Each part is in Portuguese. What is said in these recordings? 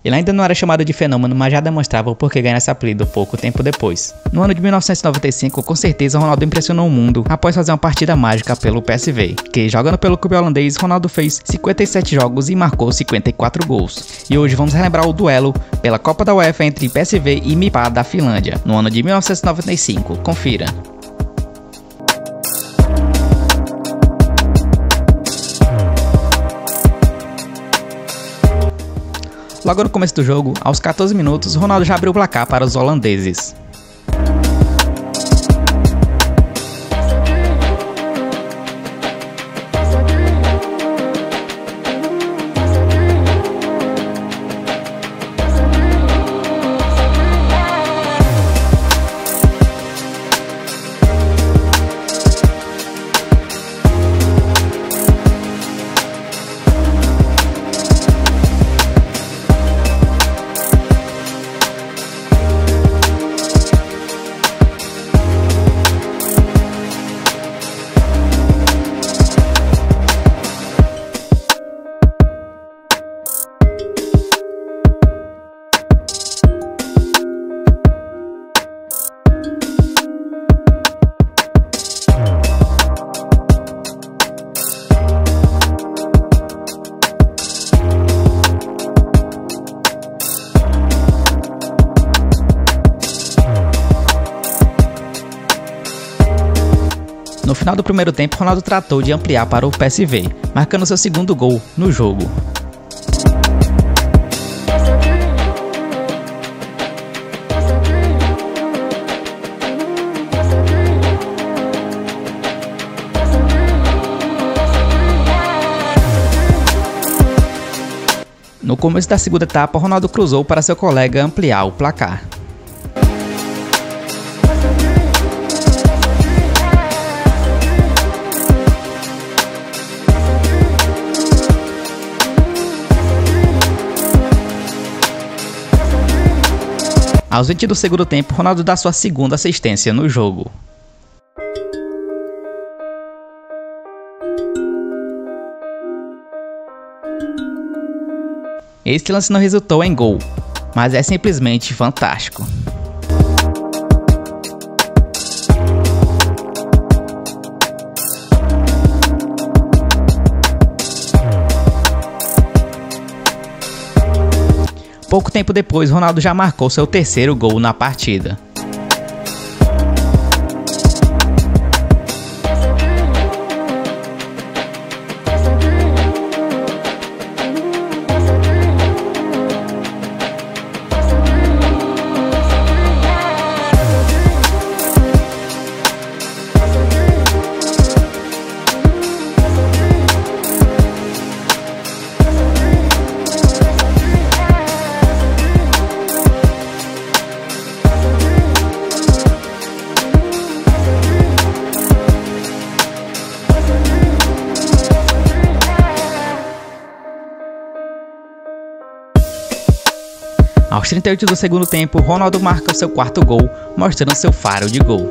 Ele ainda não era chamado de fenômeno, mas já demonstrava o porquê ganhar esse apelido pouco tempo depois. No ano de 1995, com certeza Ronaldo impressionou o mundo após fazer uma partida mágica pelo PSV, que jogando pelo clube holandês, Ronaldo fez 57 jogos e marcou 54 gols. E hoje vamos relembrar o duelo pela Copa da UEFA entre PSV e MIPA da Finlândia, no ano de 1995. Confira. Logo no começo do jogo, aos 14 minutos, Ronaldo já abriu o placar para os holandeses. No final do primeiro tempo, Ronaldo tratou de ampliar para o PSV, marcando seu segundo gol no jogo. No começo da segunda etapa, Ronaldo cruzou para seu colega ampliar o placar. Aos 20 do segundo tempo, Ronaldo dá sua segunda assistência no jogo. Este lance não resultou em gol, mas é simplesmente fantástico. Pouco tempo depois, Ronaldo já marcou seu terceiro gol na partida. Aos 38 do segundo tempo, Ronaldo marca o seu quarto gol, mostrando seu faro de gol.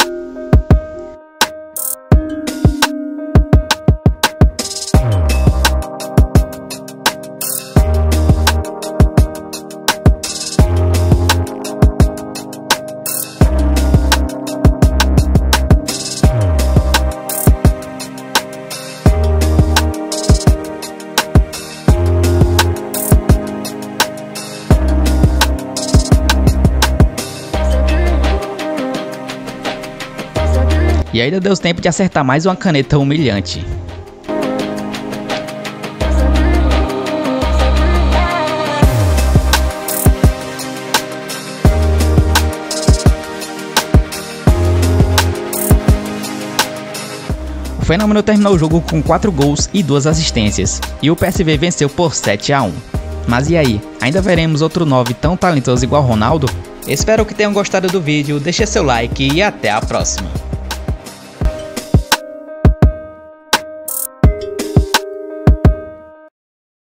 E ainda deu tempo de acertar mais uma caneta humilhante. O fenômeno terminou o jogo com 4 gols e 2 assistências, e o PSV venceu por 7-1. Mas e aí, ainda veremos outro 9 tão talentoso igual Ronaldo? Espero que tenham gostado do vídeo, deixe seu like e até a próxima.